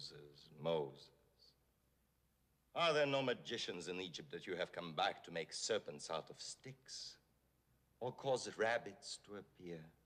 Moses. Are there no magicians in Egypt that you have come back to make serpents out of sticks? Or cause rabbits to appear?